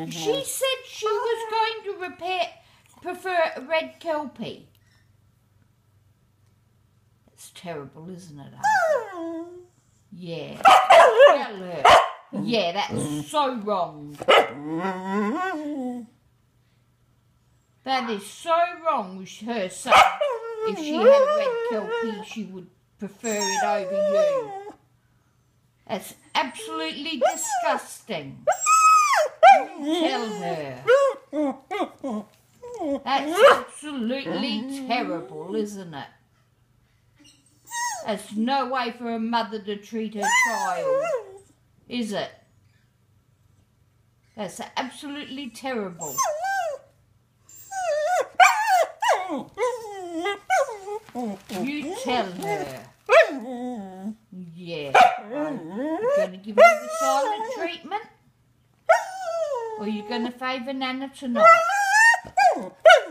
She said she was going to prefer a red Kelpie. It's terrible, isn't it? Yeah. Tell her. Yeah, that's so wrong. That is so wrong with her saying if she had a red Kelpie she would prefer it over you. That's absolutely disgusting. Tell her. That's absolutely terrible, isn't it? That's no way for a mother to treat her child, is it? That's absolutely terrible. You tell her. Yeah. You're going to give her the silent treatment? Or are you going to favour Nana tonight?